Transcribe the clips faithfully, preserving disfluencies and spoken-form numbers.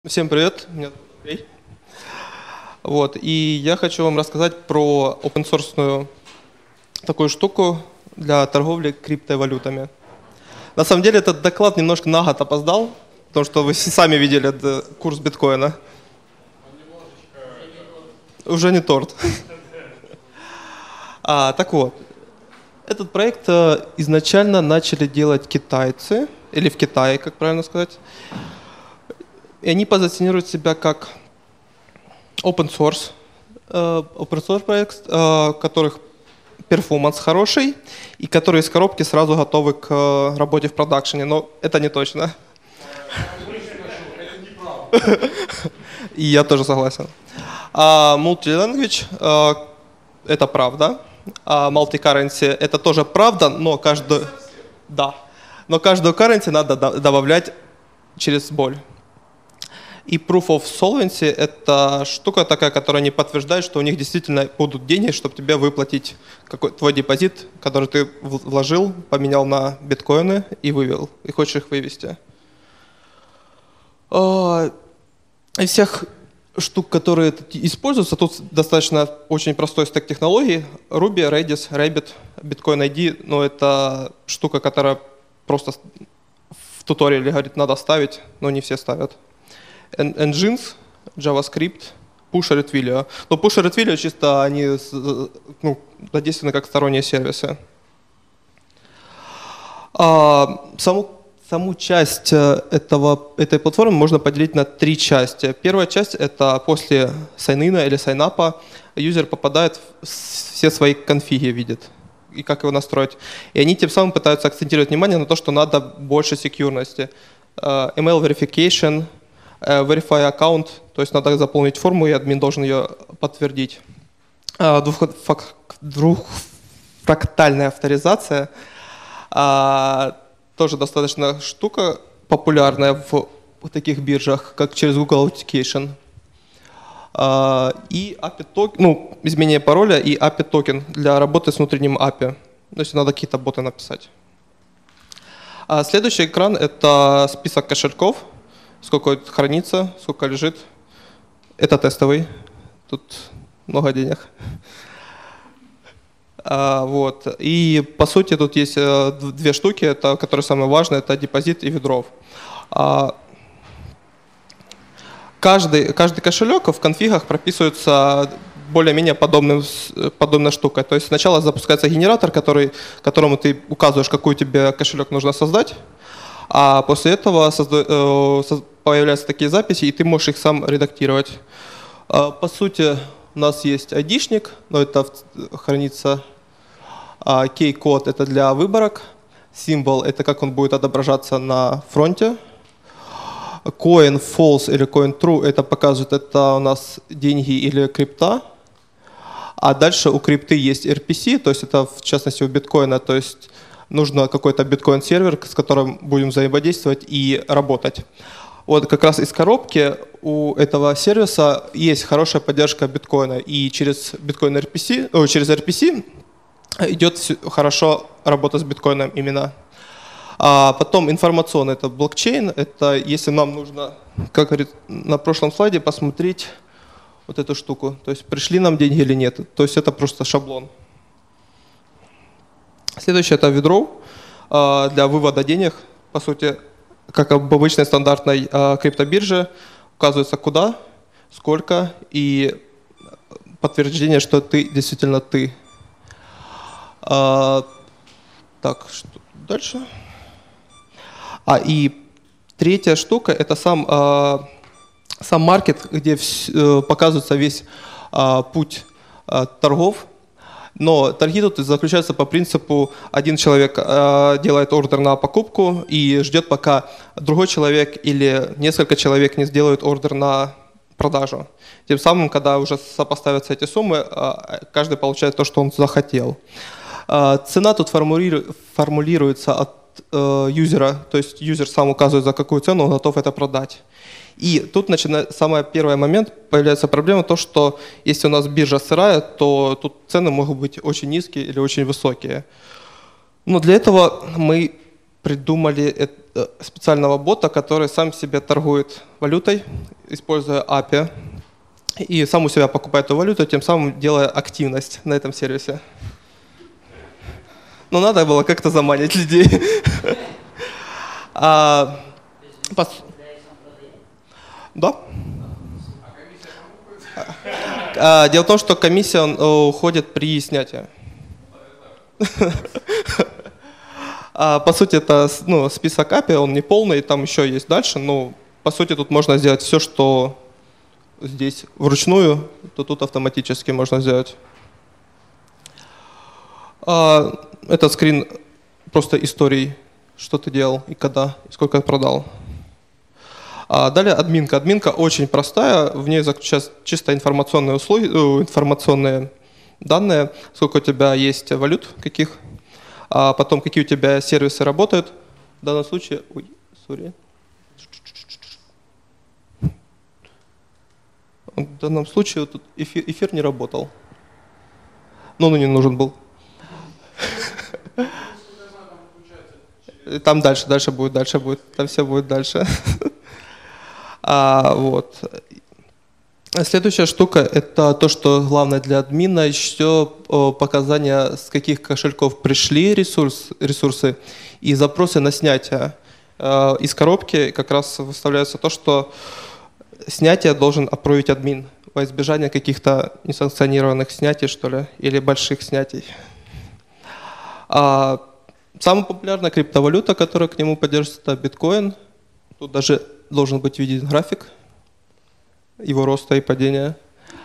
Всем привет, меня зовут Андрей. Вот, и я хочу вам рассказать про open-source такую штуку для торговли криптовалютами. На самом деле этот доклад немножко на год опоздал, потому что вы сами видели курс биткоина. Уже не торт. А, так вот, этот проект изначально начали делать китайцы, или в Китае, как правильно сказать. И они позиционируют себя как open source, open source проект, у которых перформанс хороший и которые из коробки сразу готовы к работе в продакшене. Но это не точно. И я тоже согласен. Multi-language — это правда. Multi-currency — это тоже правда, но каждую, да, но каждую currency надо добавлять через боль. И Proof of Solvency — это штука такая, которая не подтверждает, что у них действительно будут деньги, чтобы тебе выплатить какой твой депозит, который ты вложил, поменял на биткоины и вывел, и хочешь их вывести. Из всех штук, которые используются, тут достаточно очень простой стек технологий. Ruby, Redis, Rabbit, Bitcoin ай ди, но это штука, которая просто в туториале говорит, надо ставить, но не все ставят. Engines, JavaScript, Pusher и Twilio. Но Pusher и Twilio чисто они ну, задействованы как сторонние сервисы. А, саму, саму часть этого, этой платформы можно поделить на три части. Первая часть — это после сайнина или сайнапа юзер попадает, в все свои конфиги видит и как его настроить. И они тем самым пытаются акцентировать внимание на то, что надо больше секьюрности. Uh, эм эл verification, Verify аккаунт, то есть надо заполнить форму, и админ должен ее подтвердить. Двухфрактальная авторизация тоже достаточно штука популярная в таких биржах, как через Google Authentication. И эй пи ай токен, ну, изменение пароля и эй пи ай токен для работы с внутренним эй пи ай. То есть надо какие-то боты написать. Следующий экран — это список кошельков. Сколько хранится, сколько лежит. Это тестовый. Тут много денег. А, вот. И по сути тут есть две штуки, это, которые самые важные, это депозит и withdraw. А, каждый, каждый кошелек в конфигах прописывается более-менее подобным, подобной штукой. То есть сначала запускается генератор, который, которому ты указываешь, какой тебе кошелек нужно создать. А после этого созда... появляются такие записи, и ты можешь их сам редактировать. По сути, у нас есть айдишник, но это хранится. Key-код — это для выборок. Символ — это как он будет отображаться на фронте. Coin false или coin true — это показывает, это у нас деньги или крипта. А дальше у крипты есть эр пи си, то есть это в частности у биткоина, то есть нужно какой-то биткоин-сервер, с которым будем взаимодействовать и работать. Вот как раз из коробки у этого сервиса есть хорошая поддержка биткоина, и через биткоин эр пи си, о, через эр пи си идет хорошо работа с биткоином именно. А потом информационный — это блокчейн, это если нам нужно, как говорит на прошлом слайде, посмотреть вот эту штуку, то есть пришли нам деньги или нет, то есть это просто шаблон. Следующее — это withdraw для вывода денег. По сути, как об обычной стандартной криптобирже, указывается куда, сколько и подтверждение, что ты действительно ты. Так, что дальше? А и третья штука — это сам, сам маркет, где показывается весь путь торгов. Но торги тут заключаются по принципу: один человек э, делает ордер на покупку и ждет, пока другой человек или несколько человек не сделают ордер на продажу. Тем самым, когда уже сопоставятся эти суммы, э, каждый получает то, что он захотел. Э, цена тут формулиру, формулируется от э, юзера, то есть юзер сам указывает, за какую цену он готов это продать. И тут начинает, самый первый момент, появляется проблема, то, что если у нас биржа сырая, то тут цены могут быть очень низкие или очень высокие. Но для этого мы придумали специального бота, который сам себе торгует валютой, используя эй пи ай, и сам у себя покупает эту валюту, тем самым делая активность на этом сервисе. Но надо было как-то заманить людей. а, пос... Да. А, дело в том, что комиссия уходит при снятии. А, по сути, это ну, список эй пи ай, он не полный, там еще есть дальше, но по сути тут можно сделать все, что здесь вручную, то тут автоматически можно сделать. А, этот скрин просто историй, что ты делал и когда, и сколько продал. А далее админка. Админка очень простая, в ней заключаются чисто информационные услуги, информационные данные, сколько у тебя есть валют, каких, а потом какие у тебя сервисы работают. В данном случае, ой, sorry. В данном случае тут эфир, эфир не работал, но он не нужен был. Там дальше, дальше будет, дальше будет, там все будет дальше. А, вот. Следующая штука – это то, что главное для админа, еще показания, с каких кошельков пришли ресурс, ресурсы и запросы на снятие. Из коробки как раз выставляется то, что снятие должен аппровить админ во избежание каких-то несанкционированных снятий, что ли, или больших снятий. А самая популярная криптовалюта, которая к нему поддерживается, это биткоин. Тут даже должен быть виден график его роста и падения.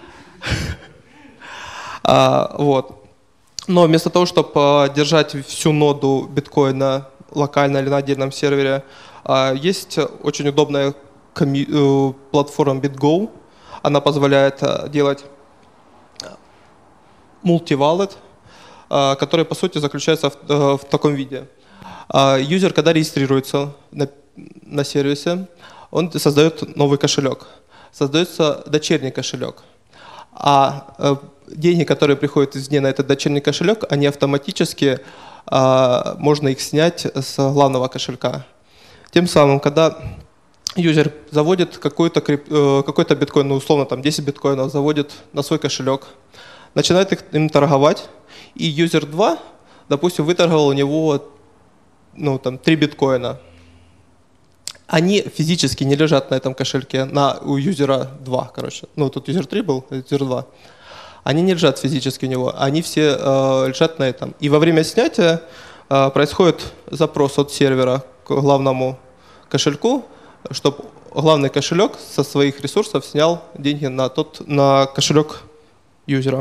а, вот. Но вместо того, чтобы держать всю ноду биткоина локально или на отдельном сервере, а, есть очень удобная платформа BitGo. Она позволяет делать multi-wallet, который по сути заключается в, в таком виде. Юзер, когда регистрируется на, на сервисе, он создает новый кошелек. Создается дочерний кошелек. А деньги, которые приходят извне на этот дочерний кошелек, они автоматически, можно их снять с главного кошелька. Тем самым, когда юзер заводит какой-то какой-то биткоин, ну, условно там десять биткоинов, заводит на свой кошелек, начинает их, им торговать, и юзер два, допустим, выторговал у него ну, там, три биткоина. Они физически не лежат на этом кошельке, на, у юзера два, короче. Ну, тут юзер три был, юзер два. Они не лежат физически у него, они все э, лежат на этом. И во время снятия э, происходит запрос от сервера к главному кошельку, чтобы главный кошелек со своих ресурсов снял деньги на, тот, на кошелек юзера.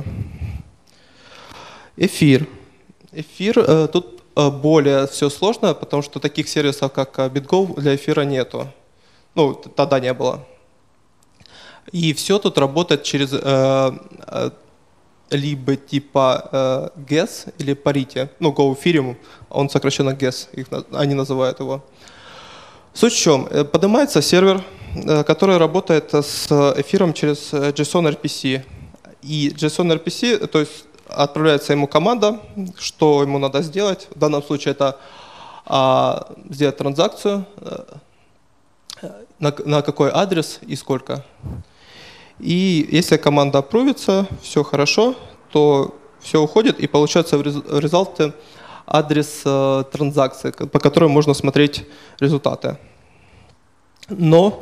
Эфир. Эфир, э, тут более все сложно, потому что таких сервисов, как BitGo, для эфира нету. Ну, тогда не было. И все тут работает через э, э, либо типа э, гэс или Parity, ну, Go Ethereum, он сокращенно гэс, их, они называют его. Суть в чем? Поднимается сервер, э, который работает с эфиром через JSON эр пи си. И JSON эр пи си, то есть отправляется ему команда, что ему надо сделать. В данном случае это а, сделать транзакцию, а, на, на какой адрес и сколько. И если команда аппровится, все хорошо, то все уходит и получается в результате адрес а, транзакции, по которой можно смотреть результаты. Но,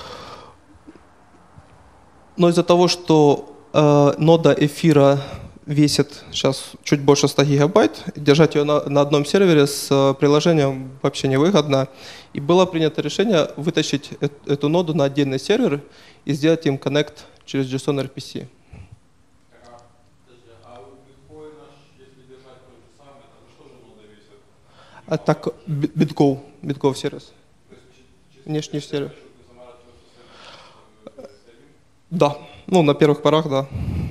но из-за того, что а, нода эфира весит сейчас чуть больше ста гигабайт, держать ее на, на одном сервере с приложением вообще невыгодно. И было принято решение вытащить э, эту ноду на отдельный сервер и сделать им коннект через JSON эр пи си. А у биткоина, если держать то же самое, там что же нода весит? А так, BitGo, BitGo сервис. Внешний сервер. Да, ну на первых порах, да.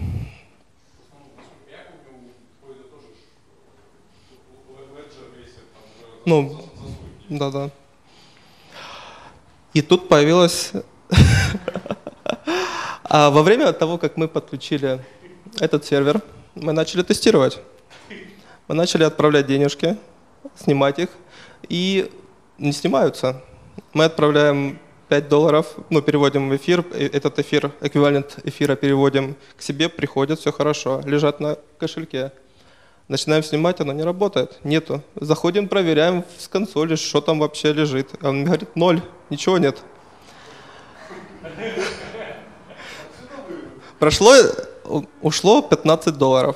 Ну, да-да. И тут появилось... А во время того, как мы подключили этот сервер, мы начали тестировать. Мы начали отправлять денежки, снимать их, и не снимаются. Мы отправляем пять долларов, ну, переводим в эфир, этот эфир, эквивалент эфира переводим к себе, приходит, все хорошо, лежат на кошельке. Начинаем снимать, оно не работает, нету. Заходим, проверяем с консоли, что там вообще лежит. А он говорит, ноль, ничего нет. Прошло, ушло пятнадцать долларов.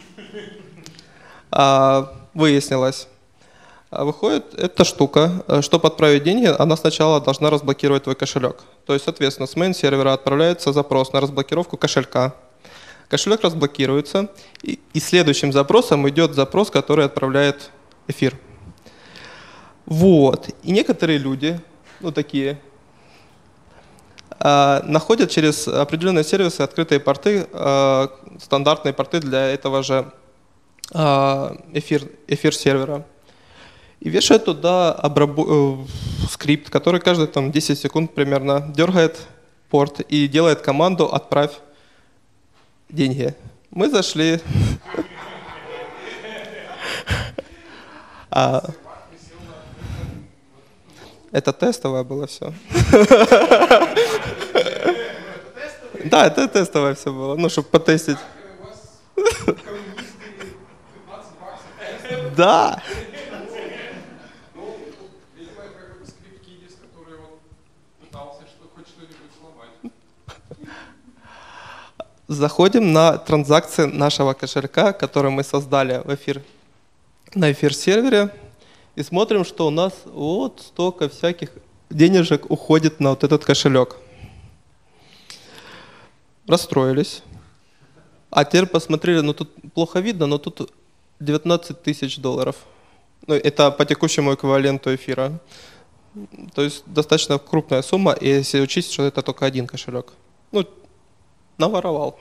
А, выяснилось. А выходит эта штука, чтобы отправить деньги, она сначала должна разблокировать твой кошелек. То есть, соответственно, с мейн-сервера отправляется запрос на разблокировку кошелька. Кошелек разблокируется, и, и следующим запросом идет запрос, который отправляет эфир. Вот. И некоторые люди, ну такие, э, находят через определенные сервисы открытые порты, э, стандартные порты для этого же э, эфир, эфир сервера. И вешает туда обрабо- э, скрипт, который каждые там, десять секунд примерно дергает порт и делает команду «отправь деньги». Мы зашли. а, это тестовое было все. Да, это тестовое все было, ну, чтобы потестить. Да. Заходим на транзакции нашего кошелька, который мы создали в эфир, на эфир-сервере, и смотрим, что у нас вот столько всяких денежек уходит на вот этот кошелек. Расстроились. А теперь посмотрели, ну тут плохо видно, но тут девятнадцать тысяч долларов. Ну, это по текущему эквиваленту эфира. То есть достаточно крупная сумма, и если учесть, что это только один кошелек. Ну, наворовал.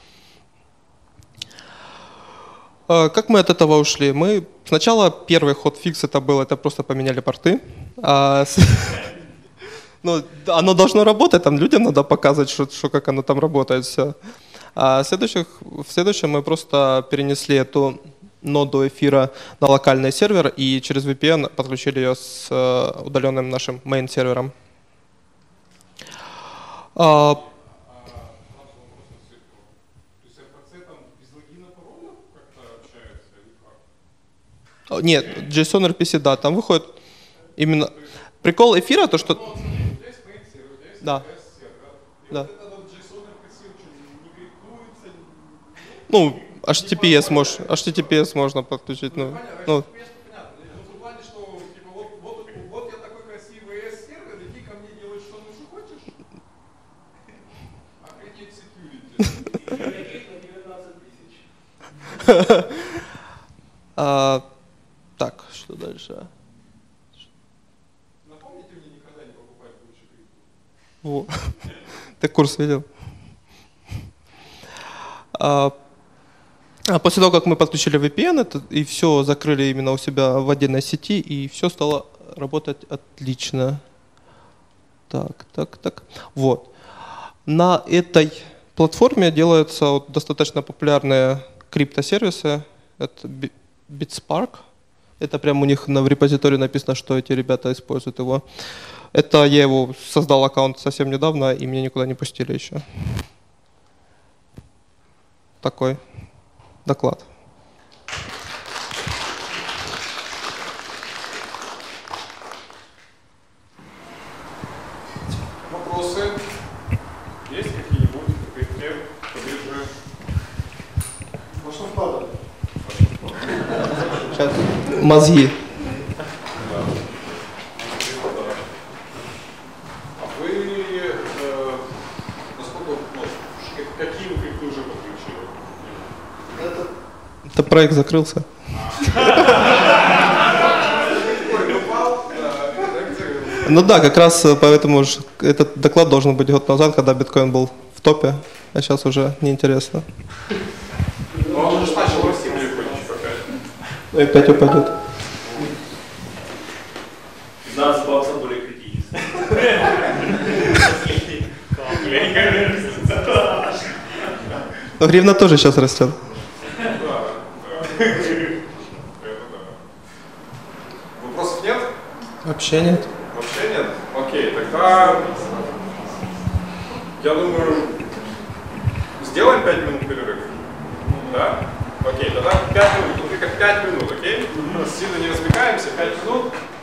Как мы от этого ушли? Мы сначала первый ход фикс это был, это просто поменяли порты. А, ну, оно должно работать, там людям надо показывать, что, что как оно там работает все. А в, следующих, в следующем мы просто перенесли эту ноду эфира на локальный сервер и через ви пи эн подключили ее с удаленным нашим main сервером. А, Нет, JSON эр пи си, да, там выходит именно... Прикол эфира, то что... Да. Да. Ну, эйч ти ти пи эс, можешь, эйч ти ти пи эс можно подключить. Ну, ну. а, так, что дальше? Напомните мне никогда не покупать больше крипту. Во. Ты курс видел? А, а после того, как мы подключили ви пи эн это, и все закрыли именно у себя в отдельной сети, и все стало работать отлично. Так, так, так. Вот. На этой платформе делаются вот достаточно популярные криптосервисы. Это BitSpark. Это прямо у них на, в репозитории написано, что эти ребята используют его. Это я его создал аккаунт совсем недавно, и меня никуда не пустили еще. Такой доклад. Вопросы? Есть какие-нибудь? Какие-то поближе? Можно вкладывать? Сейчас. Мозги. А вы, э, насколько, ну, какие вы крипты уже подключили? Это, это проект закрылся. Ну да, как раз поэтому же этот доклад должен быть год назад, когда биткоин был в топе, а сейчас уже неинтересно. Ну он уже начал расти потихонечку опять. И опять упадет. пятнадцать баксов более критически. Но гривна тоже сейчас растет. Вопросов нет? Вообще нет. Вообще нет? Окей, тогда я думаю, сделаем пять минут перерыв. Да? Окей, тогда пять минут, только пять минут, окей? Сильно не развлекаемся, пять минут.